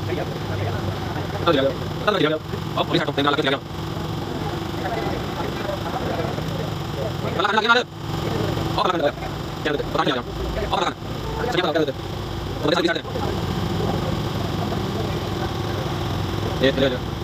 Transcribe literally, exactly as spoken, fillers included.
Tahu dia. Tahu dia. Oh, boleh satu tengah lagi dia. Kalau lagi ada. Oh, kalau ada. Yang ada. Orang dia. Oh, orang. Siapa tahu ada. Boleh satu di sana. Eh, dia dia.